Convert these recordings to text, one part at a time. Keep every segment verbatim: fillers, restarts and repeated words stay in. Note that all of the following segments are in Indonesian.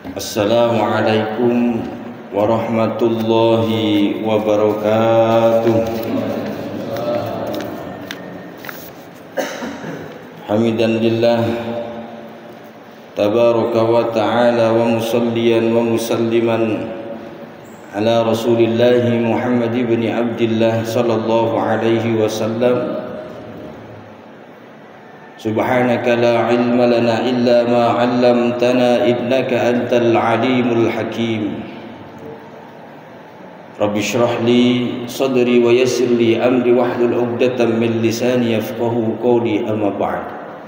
Assalamualaikum warahmatullahi wabarakatuh. Hamidan lillah tabaraka wa ta'ala wa musalliyan wa musalliman ala rasulillahi Muhammad ibn Abdillah sallallahu alaihi wasallam. Subhanaka la ilma lana illa ma 'allamtana innaka antal alimul hakim. Rabbi shrah li sadri wa yassir li amri wahlul 'uqdatam min lisani yafqahu qawli, amma ba'd.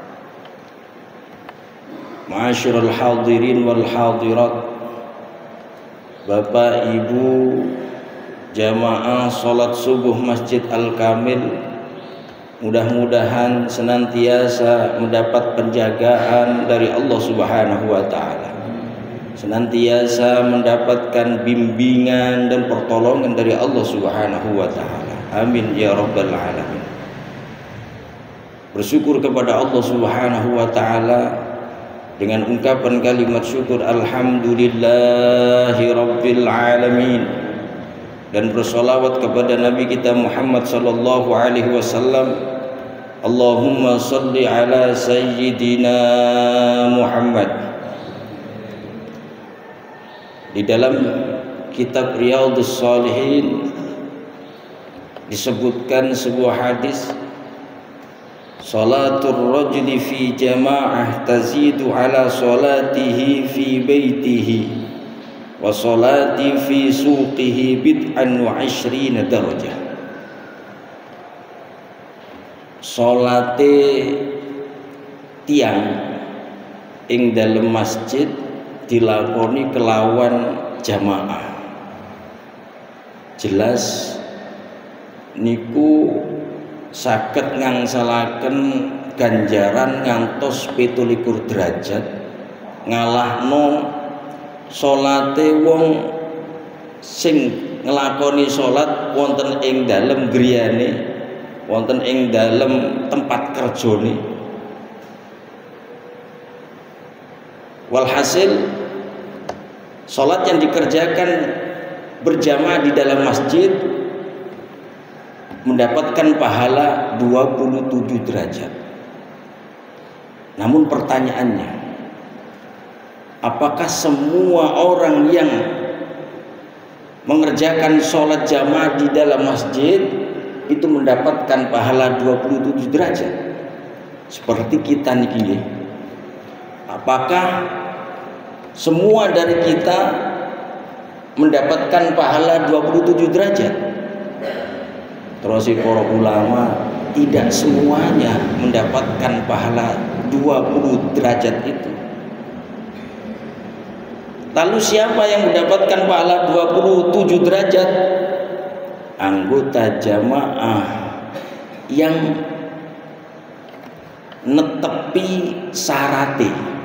Ma'asyiral hadirin wal hadirat, Bapak Ibu jamaah salat subuh Masjid Al-Kamil, mudah-mudahan senantiasa mendapat penjagaan dari Allah Subhanahu wa ta'ala, senantiasa mendapatkan bimbingan dan pertolongan dari Allah Subhanahu wa ta'ala. Amin ya rabbal alamin. Bersyukur kepada Allah Subhanahu wa ta'ala dengan ungkapan kalimat syukur alhamdulillahi rabbil alamin, dan bersolawat kepada Nabi kita Muhammad sallallahu alaihi wasallam. Allahumma salli ala sayyidina Muhammad. Di dalam kitab Riyadhus Shalihin disebutkan sebuah hadis, salatul rajuli fi jama'ah tazidu ala salatihi fi baitihi wa salati fi suqihi bid'an wa ishrina darajah. Salate tiang ing dalem masjid dilakoni kelawan jamaah, jelas niku saged ngangsalaken ganjaran ngantos pitulikur derajat, ngalahno salate wong sing nglakoni salat wonten ing dalem griyane, wonten ing dalem tempat kerjane. Walhasil salat yang dikerjakan berjamaah di dalam masjid mendapatkan pahala dua puluh tujuh derajat. Namun pertanyaannya, apakah semua orang yang mengerjakan sholat jamaah di dalam masjid itu mendapatkan pahala dua puluh tujuh derajat seperti kita niki? Apakah semua dari kita mendapatkan pahala dua puluh tujuh derajat? Terus para ulama, tidak semuanya mendapatkan pahala dua puluh derajat itu. Lalu siapa yang mendapatkan pahala dua puluh tujuh derajat? Anggota jamaah yang netepi syarate.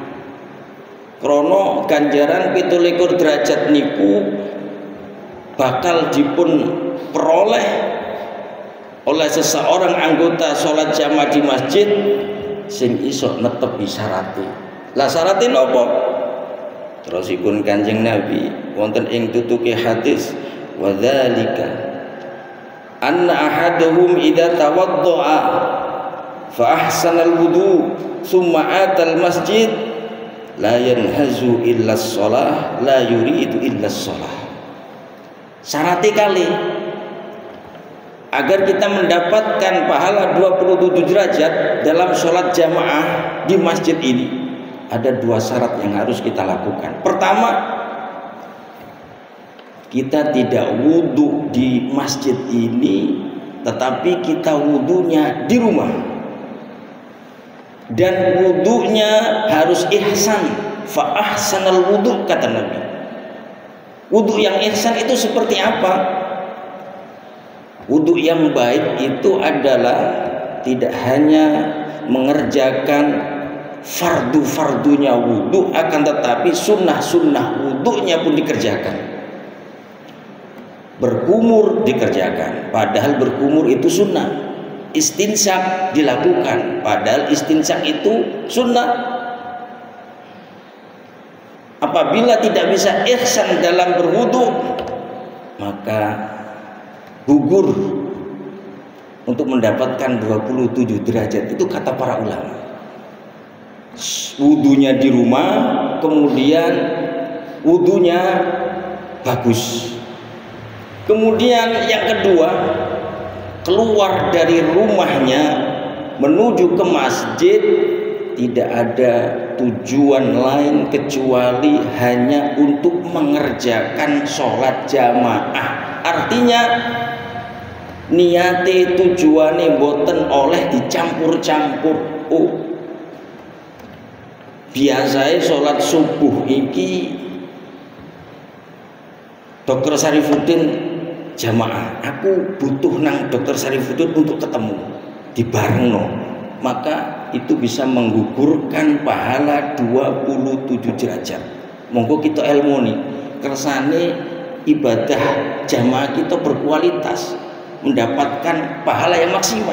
Krono ganjaran pitulikur derajat niku bakal dipun peroleh oleh seseorang anggota sholat jamaah di masjid sing iso netepi syarate. Lah syarate napa? Terusipun Kanjeng Nabi wonten ing tutuke hadis, wa dzalika anna ahaduhum idza tawaddaa fa ahsana al-wudu thumma atal masjid la yanhazu illa shalah la yuridu illa shalah. Syarat kali agar kita mendapatkan pahala dua puluh tujuh derajat dalam sholat jamaah di masjid ini, ada dua syarat yang harus kita lakukan. Pertama, kita tidak wudhu di masjid ini, tetapi kita wudhunya di rumah, dan wudhunya harus ihsan. Fa ahsanal wudhu, kata Nabi. Wudhu yang ihsan itu seperti apa? Wudhu yang baik itu adalah tidak hanya mengerjakan fardu-fardunya wudhu, akan tetapi sunnah-sunnah wudhunya pun dikerjakan. Berkumur dikerjakan, padahal berkumur itu sunnah. Istinsyak dilakukan, padahal istinsyak itu sunnah. Apabila tidak bisa ihsan dalam berwudu, maka gugur untuk mendapatkan dua puluh tujuh derajat. Itu kata para ulama. Wudunya di rumah, kemudian wudunya bagus. Kemudian yang kedua, keluar dari rumahnya menuju ke masjid tidak ada tujuan lain kecuali hanya untuk mengerjakan sholat jamaah. Artinya niate tujuane boten oleh dicampur-campur. Oh, biasanya sholat subuh iki Dokter Syarifuddin jamaah, aku butuh nang Dokter Syarifuddin untuk ketemu di barengno, maka itu bisa menggugurkan pahala dua puluh tujuh derajat. Monggo kita ilmu nih, kersane ibadah jamaah kita berkualitas, mendapatkan pahala yang maksimal.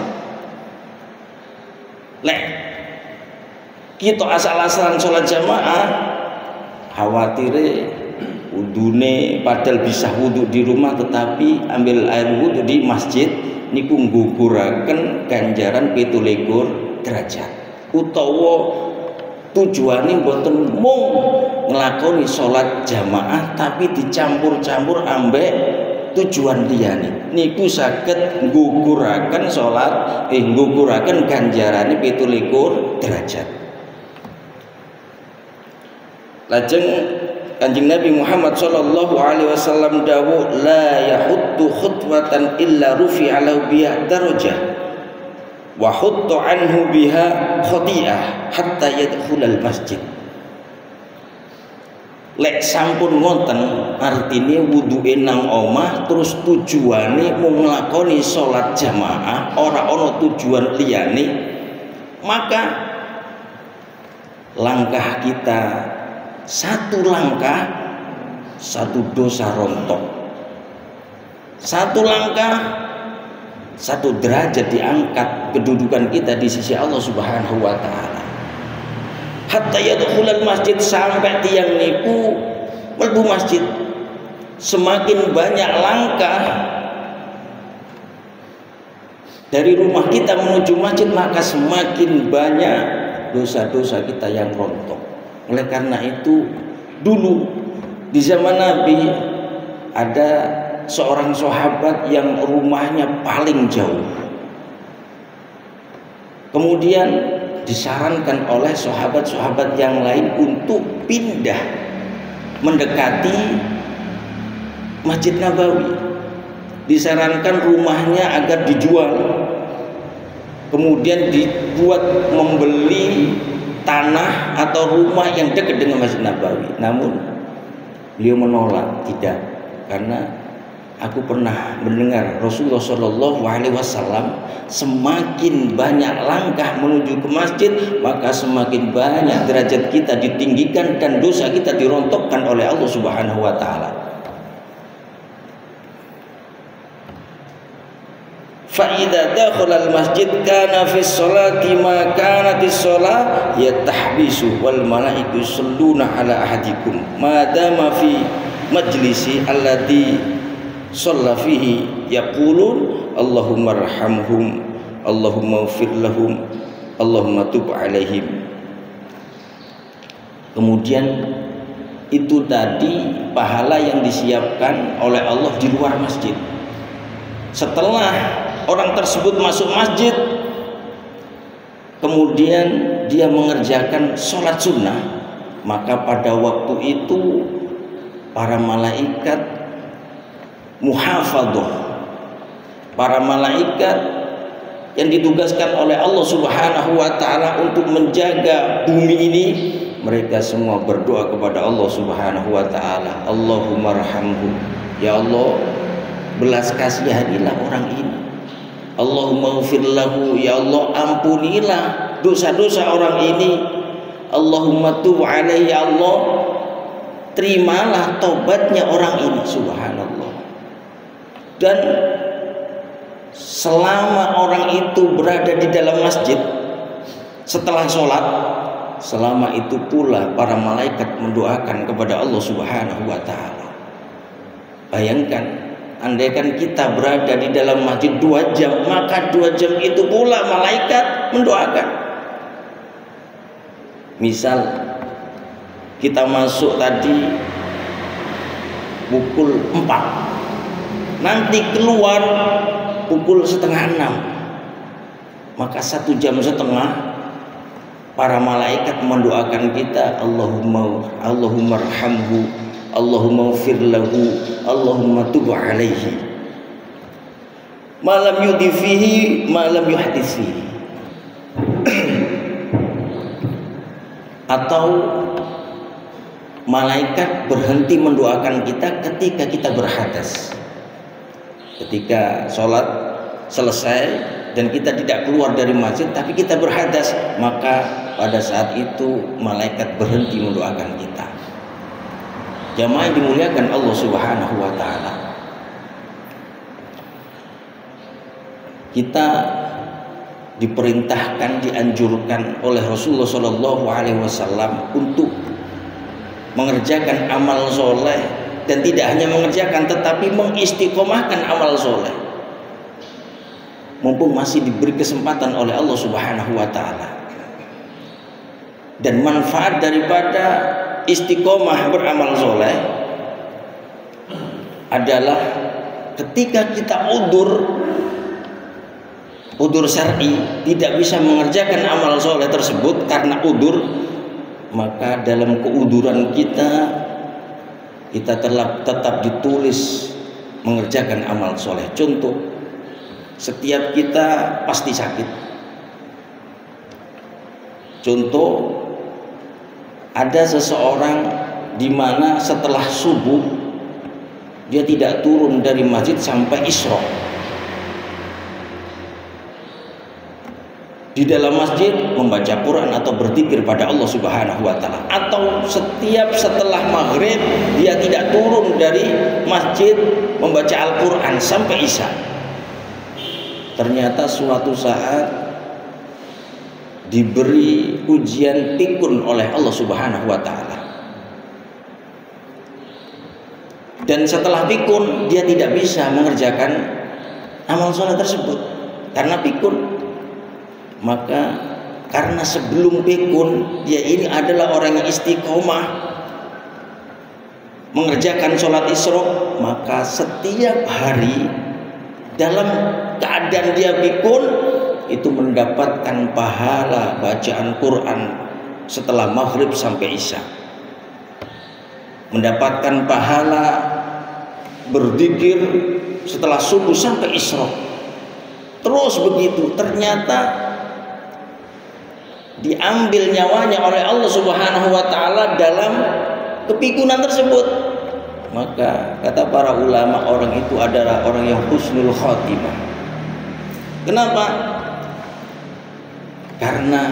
Lek kita asal-asalan sholat jamaah, khawatire wudune padahal bisa wudhu di rumah tetapi ambil air wudhu di masjid niku ngguguraken ganjaran pitu likur derajat. Utawa tujuane mboten mung nglakoni salat jamaah tapi dicampur-campur ambek tujuan liyane, niku saged ngguguraken salat eh ngguguraken ganjarane pitu likur derajat. Lajeng Kanjeng Nabi Muhammad sallallahu alaihi wasallam dawuh, la yahuddu khutwatan illa rufi'a lahu biha darajah wa hutta anhu biha khati'ah hatta yadkhulal masjid. Lek sampun wonten artine wuduke nang omah terus tujuane mung nglakoni salat jamaah, ora ana tujuan liyane, maka langkah kita satu langkah satu dosa rontok, satu langkah satu derajat diangkat kedudukan kita di sisi Allah Subhanahu wa taala. Hatta yadkhulal masjid, sampai tiang niku mlebu masjid. Semakin banyak langkah dari rumah kita menuju masjid, maka semakin banyak dosa-dosa kita yang rontok. Oleh karena itu, dulu di zaman Nabi ada seorang sahabat yang rumahnya paling jauh. Kemudian disarankan oleh sahabat-sahabat yang lain untuk pindah mendekati Masjid Nabawi. Disarankan rumahnya agar dijual, kemudian dibuat membeli tanah atau rumah yang dekat dengan Masjid Nabawi. Namun beliau menolak, tidak, karena aku pernah mendengar Rasulullah Shallallahu Alaihi Wasallam, semakin banyak langkah menuju ke masjid, maka semakin banyak derajat kita ditinggikan dan dosa kita dirontokkan oleh Allah Subhanahu Wa Taala. Fa'idha dakhalal masjid kana fi sholati ma kanatis sholat yatahbisu wal malaiku yusalluna ala ahadikum ma dama fi majlisi alladhi shalla fihi yaqulun Allahumma arhamhum Allahumma ighfir lahum Allahumma tub alaihim. Kemudian itu tadi pahala yang disiapkan oleh Allah di luar masjid. Setelah orang tersebut masuk masjid, kemudian dia mengerjakan sholat sunnah, maka pada waktu itu para malaikat muhafadzah, para malaikat yang ditugaskan oleh Allah Subhanahu wa taala untuk menjaga bumi ini, mereka semua berdoa kepada Allah Subhanahu wa taala, Allahumma arhamhu, ya Allah belas kasihanilah orang ini, Allahumma ighfir lahu, ya Allah ampunilah dosa-dosa orang ini, Allahumma tub alaihi, ya Allah terimalah tobatnya orang ini. Subhanallah. Dan selama orang itu berada di dalam masjid setelah sholat, selama itu pula para malaikat mendoakan kepada Allah Subhanahu wa taala. Bayangkan, andaikan kita berada di dalam masjid dua jam, maka dua jam itu pula malaikat mendoakan. Misal kita masuk tadi pukul empat, nanti keluar pukul setengah enam, maka satu jam setengah para malaikat mendoakan kita, Allahumma Allahumma arhamhu, Allahumma ighfir lahu, Allahumma tub alaihi, malam yudifihi malam yuhdithihi. Atau malaikat berhenti mendoakan kita ketika kita berhadas, ketika sholat selesai dan kita tidak keluar dari masjid tapi kita berhadas, maka pada saat itu malaikat berhenti mendoakan kita. Jamaah yang dimuliakan Allah Subhanahu wa taala, kita diperintahkan, dianjurkan oleh Rasulullah Shallallahu Alaihi Wasallam untuk mengerjakan amal soleh, dan tidak hanya mengerjakan tetapi mengistiqomahkan amal soleh mumpung masih diberi kesempatan oleh Allah Subhanahu wa taala. Dan manfaat daripada istiqomah beramal soleh adalah ketika kita udur udur syar'i, tidak bisa mengerjakan amal soleh tersebut karena udur, maka dalam keuduran kita kita tetap, tetap ditulis mengerjakan amal soleh. Contoh, setiap kita pasti sakit. Contoh, ada seseorang di mana setelah subuh dia tidak turun dari masjid sampai Isra. Di dalam masjid membaca Quran atau berzikir pada Allah Subhanahu wa taala, atau setiap setelah maghrib dia tidak turun dari masjid membaca Al-Quran sampai Isya. Ternyata suatu saat diberi ujian pikun oleh Allah Subhanahu wa taala, dan setelah pikun dia tidak bisa mengerjakan amal soleh tersebut karena pikun. Maka karena sebelum pikun dia ini adalah orang yang istiqomah mengerjakan sholat isyraq, maka setiap hari dalam keadaan dia pikun itu mendapatkan pahala bacaan Quran setelah maghrib sampai isya, mendapatkan pahala berzikir setelah subuh sampai isyraq, terus begitu. Ternyata diambil nyawanya oleh Allah Subhanahu wa taala dalam kepikunan tersebut. Maka kata para ulama, orang itu adalah orang yang husnul khatimah. Kenapa? Karena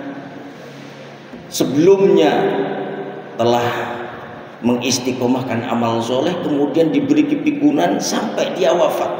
sebelumnya telah mengistiqomahkan amal soleh, kemudian diberi kepikunan sampai dia wafat.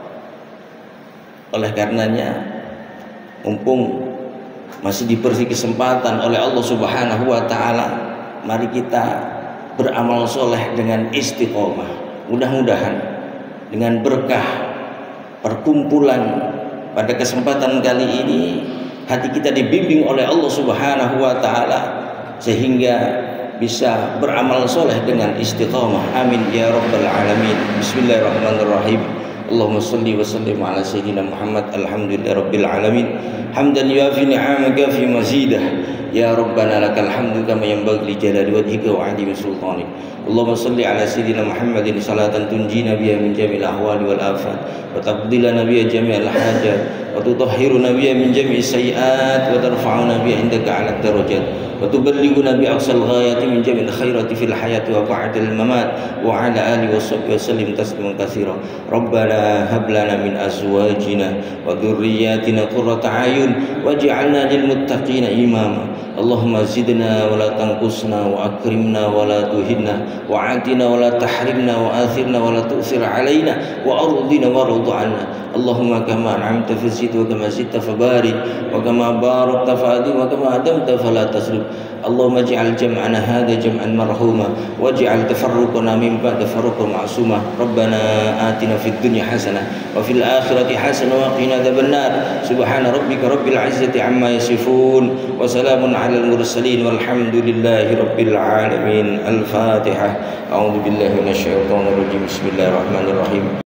Oleh karenanya, mumpung masih diberi kesempatan oleh Allah Subhanahu wa taala, mari kita beramal soleh dengan istiqomah. Mudah-mudahan dengan berkah perkumpulan pada kesempatan kali ini, hati kita dibimbing oleh Allah Subhanahu wa taala sehingga bisa beramal soleh dengan istiqomah. Amin ya rabbal alamin. Bismillahirrahmanirrahim. Allahumma salli wa sallim ala sayyidina Muhammad. Alhamdulillah rabbil alamin. Hamdan yuafi ni'amaka fi mazidah. Ya Rabbana lakal hamdu kama yanbaghi li jalali wajhika wa 'azimi sultanik. Allahumma salli ala sayyidina Muhammadin salatan tunjina biha min jami'il ahwali wal afat wa taqdi lana biha jami'al hajat wa tutahhiruna biha min jami'is sayyi'at wa tarfa'una biha indaka 'ala darajat wa tuballighuna bi aqsal ghayati min jami'il khairati fil hayati wa ba'dal mamat wa 'ala alihi wa sahbihi wa sallim tasliman katsira. Rabbana hab lana min azwajina wa dhurriyyatina qurrata a'yun waj'alna lil muttaqina imama. اللهم زدنا ولا تنقصنا وأكرمنا ولا تهنا وعاتنا ولا تحرمنا وآثرنا ولا تؤثر علينا وأرضنا وارض عنا اللهم كما أنعمت فزد وكما زدت فبارك وكما باركت فأدم وكما أدمت فلا تسلب اللهم اجعل جمعنا هذا جمعا مرحوما واجعل تفرقنا من بعد تفرقا معصوما ربنا آتنا في الدنيا حسنة وفي الآخرة حسنة وقنا عذاب النار سبحان ربك رب العزة عما يصفون وسلام على المرسلين والحمد لله رب العالمين. الفاتحة. أعوذ بالله من الشيطان الرجيم. بسم الله الرحمن الرحيم.